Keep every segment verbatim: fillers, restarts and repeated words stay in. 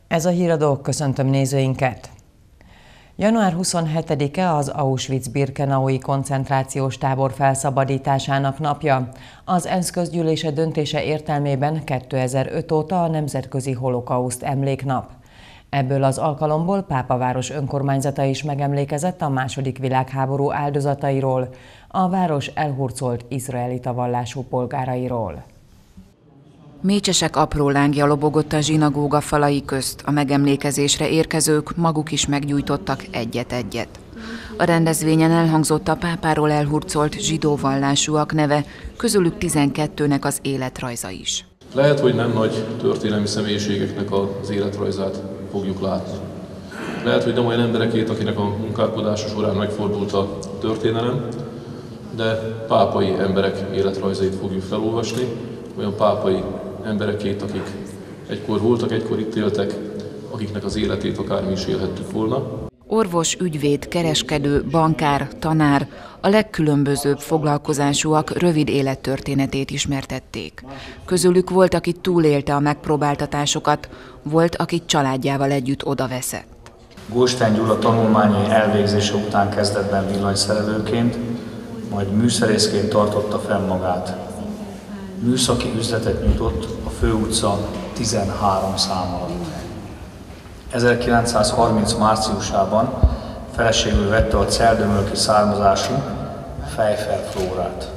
Ez a híradó, köszöntöm nézőinket! január huszonhetedike az Auschwitz-Birkenaui koncentrációs tábor felszabadításának napja. Az ENSZ közgyűlése döntése értelmében kétezer-öt óta a Nemzetközi Holokauszt Emléknap. Ebből az alkalomból Pápaváros önkormányzata is megemlékezett a második világháború áldozatairól, a város elhurcolt izraelita vallású polgárairól. Mécsesek apró lángja lobogott a zsinagóga falai közt, a megemlékezésre érkezők maguk is meggyújtottak egyet-egyet. A rendezvényen elhangzott a pápáról elhurcolt zsidó vallásúak neve, közülük tizenkettőnek az életrajza is. Lehet, hogy nem nagy történelmi személyiségeknek az életrajzát fogjuk látni. Lehet, hogy nem olyan emberekét, akinek a munkálkodása során megfordult a történelem, de pápai emberek életrajzait fogjuk felolvasni, olyan pápai emberekét, akik egykor voltak, egykor itt éltek, akiknek az életét akármi is élhettük volna. Orvos, ügyvéd, kereskedő, bankár, tanár, a legkülönbözőbb foglalkozásúak rövid élettörténetét ismertették. Közülük volt, aki túlélte a megpróbáltatásokat, volt, aki családjával együtt odaveszett. Góstein Gyula tanulmányai elvégzése után kezdetben villanyszerelőként, majd műszerészként tartotta fenn magát. Műszaki üzletet nyitott a Főutca tizenhárom szám alatt. ezerkilencszázharminc márciusában feleségül vette a celldömölki származású Fejfer Flórát.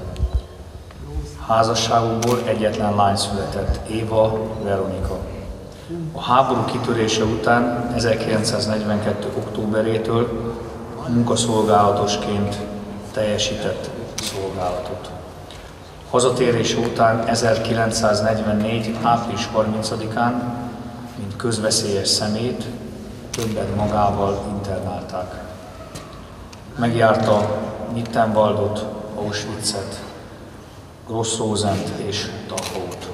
Házasságukból egyetlen lány született, Éva Veronika. A háború kitörése után ezerkilencszáznegyvenkettő októberétől munkaszolgálatosként teljesített szolgálatot. Hazatérése után ezerkilencszáznegyvennégy április harmincadikán, mint közveszélyes személyt, többen magával internálták. Megjárta Mittenwaldot, Auschwitzet, Gross-Rosent és Dachau-t.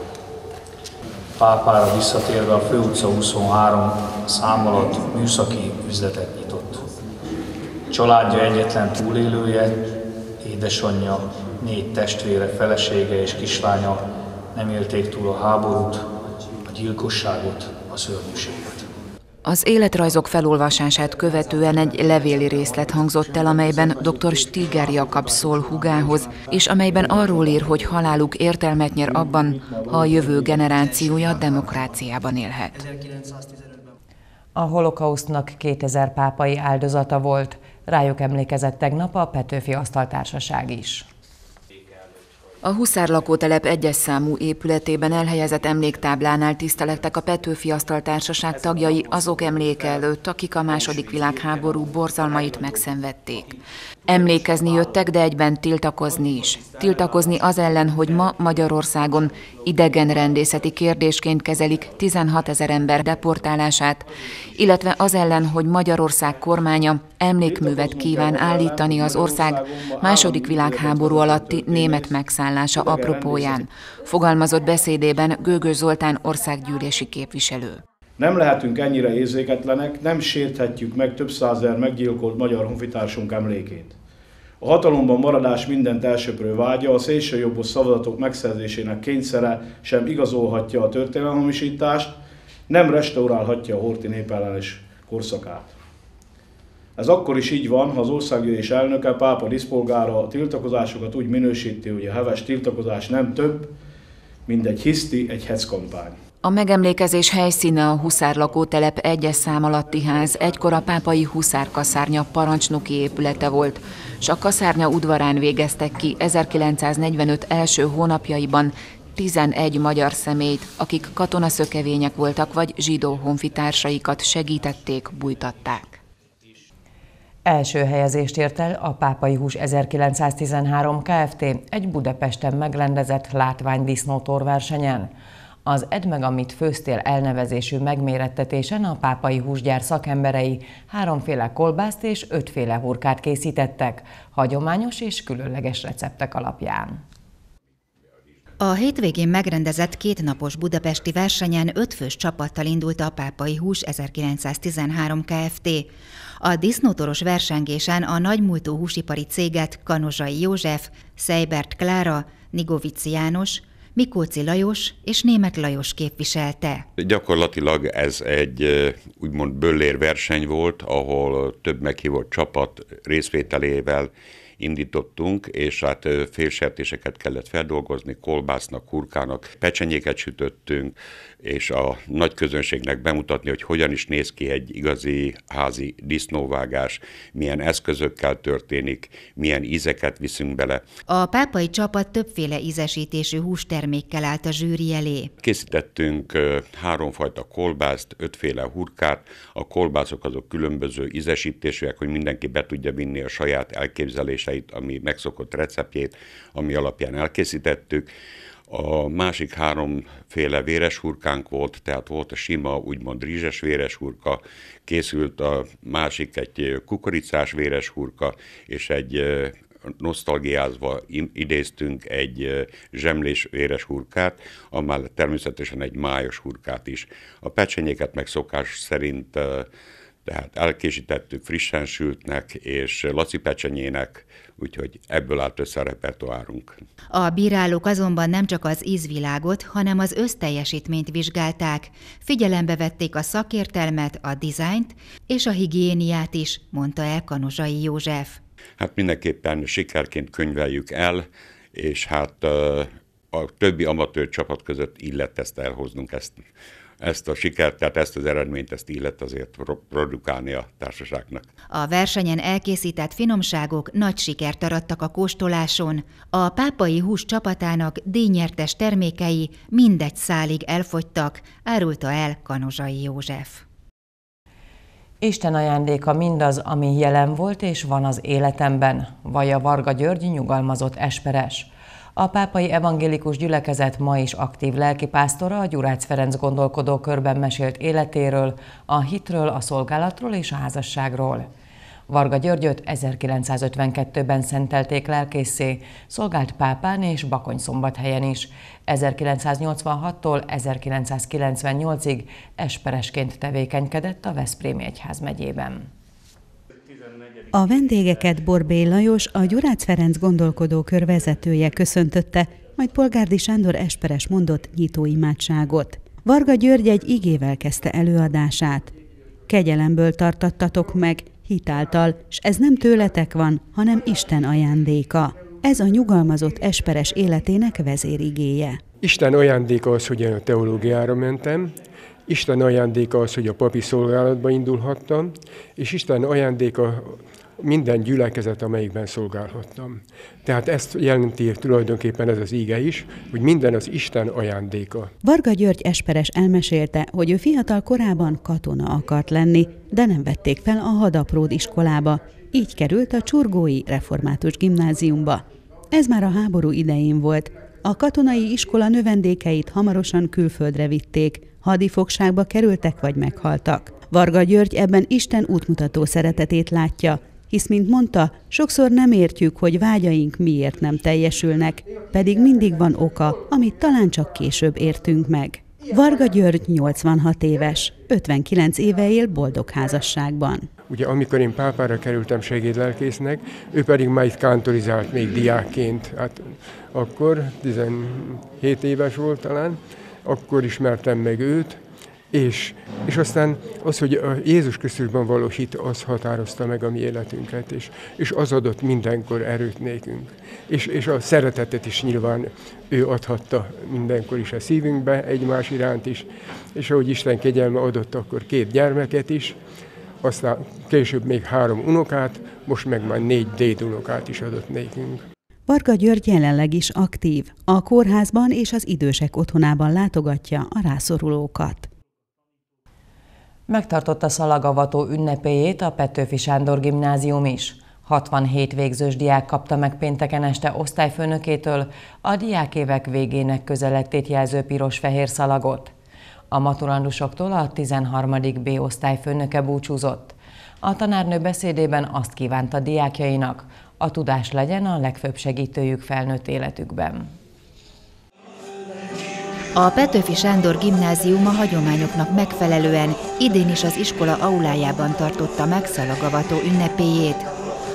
Pápára visszatérve a Főutca huszonhárom szám alatt műszaki üzletet nyitott. Családja egyetlen túlélője, édesanyja, négy testvére, felesége és kislánya nem élték túl a háborút, a gyilkosságot, a szörnyűséget. Az életrajzok felolvasását követően egy levéli részlet hangzott el, amelyben dr. Stiger Jakab szól húgához, és amelyben arról ír, hogy haláluk értelmet nyer abban, ha a jövő generációja demokráciában élhet. A holokausztnak kétezer pápai áldozata volt, rájuk emlékezett tegnap a Petőfi Asztaltársaság is. A Huszár lakótelep egyes számú épületében elhelyezett emléktáblánál tisztelettek a Petőfi Asztaltársaság tagjai azok emléke előtt, akik a második világháború borzalmait megszenvedték. Emlékezni jöttek, de egyben tiltakozni is. Tiltakozni az ellen, hogy ma Magyarországon idegenrendészeti kérdésként kezelik tizenhatezer ember deportálását, illetve az ellen, hogy Magyarország kormánya emlékművet kíván állítani az ország második világháború alatti német megszállása apropóján, fogalmazott beszédében Gögös Zoltán országgyűlési képviselő. Nem lehetünk ennyire érzéketlenek, nem sérthetjük meg több százezer meggyilkolt magyar honfitársunk emlékét. A hatalomban maradás mindent elsöprő vágya, a szélsőjobbos szavazatok megszerzésének kényszere sem igazolhatja a történelmhamisítást, nem restaurálhatja a horthy népellenes korszakát. Ez akkor is így van, ha az országgyűlés elnöke, pápa díszpolgára a tiltakozásokat úgy minősíti, hogy a heves tiltakozás nem több, mint egy hiszti, egy hecckampány. A megemlékezés helyszíne a Huszár lakótelep egyes szám alatti ház, egykor a pápai huszárkaszárnya parancsnoki épülete volt, s a kaszárnya udvarán végeztek ki ezerkilencszáznegyvenöt első hónapjaiban tizenegy magyar személyt, akik katonaszökevények voltak vagy zsidó honfitársaikat segítették, bújtatták. Első helyezést ért el a Pápai Hús ezerkilencszáztizenhárom Kft. Egy Budapesten megrendezett látványdisznótorversenyen. Az Edd meg, amit főztél elnevezésű megmérettetésen a pápai húsgyár szakemberei háromféle kolbászt és ötféle hurkát készítettek, hagyományos és különleges receptek alapján. A hétvégén megrendezett kétnapos budapesti versenyen ötfős csapattal indult a Pápai Hús ezerkilencszáztizenhárom Kft. A disznótoros versengésen a nagymúltú húsipari céget Kanozsai József, Seibert Klára, Nigovici János, Mikóczy Lajos és Németh Lajos képviselte. Gyakorlatilag ez egy úgymond böllér verseny volt, ahol több meghívott csapat részvételével indítottunk, és hát félsertéseket kellett feldolgozni, kolbásznak, hurkának, pecsenyéket sütöttünk, és a nagy közönségnek bemutatni, hogy hogyan is néz ki egy igazi házi disznóvágás, milyen eszközökkel történik, milyen ízeket viszünk bele. A pápai csapat többféle ízesítésű hústermékkel állt a zsűri elé. Készítettünk háromfajta kolbászt, ötféle hurkát, a kolbászok azok különböző ízesítésűek, hogy mindenki be tudja vinni a saját elképzeléseit, ami megszokott receptjét, ami alapján elkészítettük. A másik háromféle véres hurkánk volt, tehát volt a sima, úgymond rizses véres hurka, készült a másik egy kukoricás véres hurka, és egy nosztalgiázva idéztünk egy zsemlés véres hurkát, amellett természetesen egy májos hurkát is. A pecsenyéket meg szokás szerint tehát elkészítettük frissen sültnek és laci pecsenyének, úgyhogy ebből állt össze a repertoárunk. A bírálók azonban nem csak az ízvilágot, hanem az összteljesítményt vizsgálták. Figyelembe vették a szakértelmet, a dizájnt és a higiéniát is, mondta el Kanozsai József. Hát mindenképpen sikerként könyveljük el, és hát a többi amatőr csapat között illett ezt elhoznunk, ezt Ezt a sikert, tehát ezt az eredményt, ezt illet azért produkálni a társaságnak. A versenyen elkészített finomságok nagy sikert arattak a kóstoláson. A pápai hús csapatának díjnyertes termékei mindegy szálig elfogytak, árulta el Kanozsai József. Isten ajándéka mindaz, ami jelen volt és van az életemben, vallja Varga György nyugalmazott esperes. A pápai evangélikus gyülekezet ma is aktív lelkipásztora a Gyurác Ferenc gondolkodókörben mesélt életéről, a hitről, a szolgálatról és a házasságról. Varga Györgyöt ezerkilencszázötvenkettőben szentelték lelkésszé, szolgált Pápán és Bakonyszombathelyen is. ezerkilencszáznyolcvanhattól ezerkilencszázkilencvennyolcig esperesként tevékenykedett a Veszprémi Egyházmegyében. A vendégeket Borbély Lajos, a Gyurác Ferenc gondolkodókör vezetője köszöntötte, majd Polgárdi Sándor esperes mondott nyitóimádságot. Varga György egy igével kezdte előadását. Kegyelemből tartattatok meg, hitáltal, s ez nem tőletek van, hanem Isten ajándéka. Ez a nyugalmazott esperes életének vezérigéje. Isten ajándéka az, hogy én a teológiára mentem, Isten ajándéka az, hogy a papi szolgálatba indulhattam, és Isten ajándéka minden gyülekezet, amelyikben szolgálhattam. Tehát ezt jelenti tulajdonképpen ez az íge is, hogy minden az Isten ajándéka. Varga György esperes elmesélte, hogy ő fiatal korában katona akart lenni, de nem vették fel a hadapród iskolába, így került a Csurgói Református Gimnáziumba. Ez már a háború idején volt. A katonai iskola növendékeit hamarosan külföldre vitték, hadifogságba kerültek vagy meghaltak. Varga György ebben Isten útmutató szeretetét látja, hisz, mint mondta, sokszor nem értjük, hogy vágyaink miért nem teljesülnek, pedig mindig van oka, amit talán csak később értünk meg. Varga György nyolcvanhat éves, ötvenkilenc éve él boldog házasságban. Ugye amikor én Pápára kerültem segédlelkésznek, ő pedig már itt kántorizált még diákként. Hát akkor tizenhét éves volt talán, akkor ismertem meg őt, és, és aztán az, hogy a Jézus Krisztusban való hit, az határozta meg a mi életünket, és, és az adott mindenkor erőt nékünk. És, és a szeretetet is nyilván ő adhatta mindenkor is a szívünkbe, egymás iránt is, és ahogy Isten kegyelme adott, akkor két gyermeket is, aztán később még három unokát, most meg már négy dédunokát is adott nékünk. Varga György jelenleg is aktív. A kórházban és az idősek otthonában látogatja a rászorulókat. Megtartotta szalagavató ünnepéjét a Petőfi Sándor Gimnázium is. hatvanhét végzős diák kapta meg pénteken este osztályfőnökétől a diákévek végének közelettét jelző piros-fehér szalagot. A maturandusoktól a tizenharmadik B osztályfőnöke búcsúzott. A tanárnő beszédében azt kívánta diákjainak, a tudás legyen a legfőbb segítőjük felnőtt életükben. A Petőfi Sándor Gimnázium a hagyományoknak megfelelően idén is az iskola aulájában tartotta meg szalagavató ünnepéjét.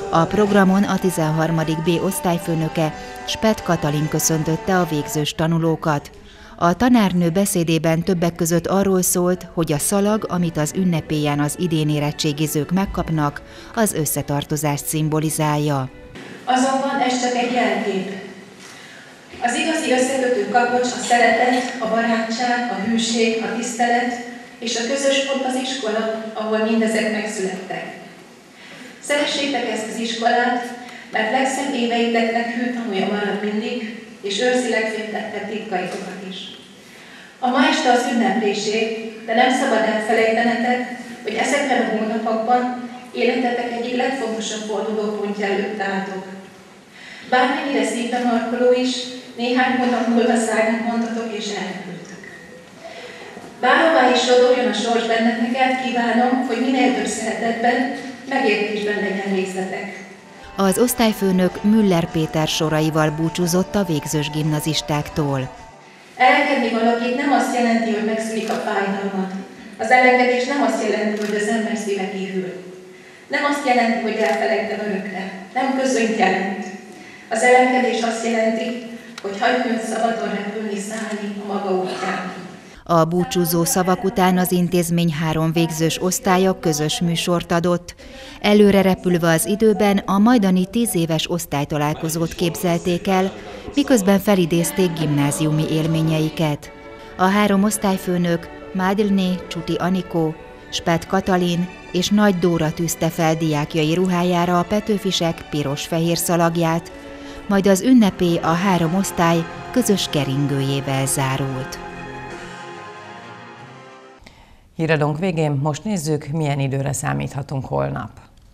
A programon a tizenharmadik B osztályfőnöke, Spett Katalin köszöntötte a végzős tanulókat. A tanárnő beszédében többek között arról szólt, hogy a szalag, amit az ünnepélyen az idén érettségizők megkapnak, az összetartozást szimbolizálja. Azonban ez csak egy jelkép. Az igazi összekötő kapocs a szeretet, a barátság, a hűség, a tisztelet és a közös pont az iskola, ahol mindezek megszülettek. Szeressétek ezt az iskolát, mert legszebb éveiteknek hű tanulja marad mindig, és őrzi legféltettebb titkaitokat is. A ma este az ünnepléség, de nem szabad elfelejtenetek, hogy ezekben a hónapokban életetek egyik legfontosabb fordulópontja előtt álltok. Bármennyire szívbe markoló is, néhány hónap múlva szárnyat mondhatok és elrepültök. Bárhová is sodorjon a sors benneteket, kívánom, hogy minél több szeretetben, megértésben legyen részletek. Az osztályfőnök Müller Péter soraival búcsúzott a végzős gimnazistáktól. Elengedni valakit nem azt jelenti, hogy megszűnik a fájdalmat. Az elengedés nem azt jelenti, hogy az ember szíve kívül. Nem azt jelenti, hogy elfelejtem örökre. Nem közönyt jelent. Az elengedés azt jelenti, hogy hagyj őt szabadon repülni, szállni a maga útján. A búcsúzó szavak után az intézmény három végzős osztálya közös műsort adott. Előre repülve az időben a majdani tíz éves osztálytalálkozót képzelték el, miközben felidézték gimnáziumi élményeiket. A három osztályfőnök, Mádilné Csuti Anikó, Spett Katalin és Nagy Dóra tűzte fel diákjai ruhájára a Petőfisek piros-fehér szalagját, majd az ünnepé a három osztály közös keringőjével zárult. Híradónk végén most nézzük, milyen időre számíthatunk holnap.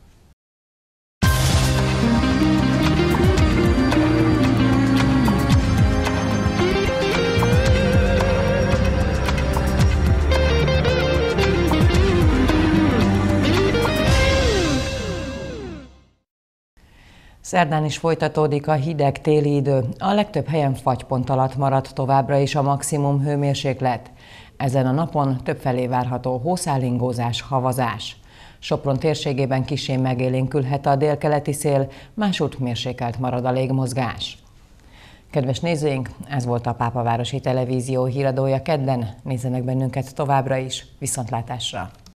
Szerdán is folytatódik a hideg téli idő. A legtöbb helyen fagypont alatt maradt továbbra is a maximum hőmérséklet. Ezen a napon többfelé várható hószállingózás, havazás. Sopron térségében kissé megélénkülhet a délkeleti szél, másút mérsékelt marad a légmozgás. Kedves nézőink, ez volt a Pápavárosi Televízió híradója kedden. Nézzenek bennünket továbbra is. Viszontlátásra!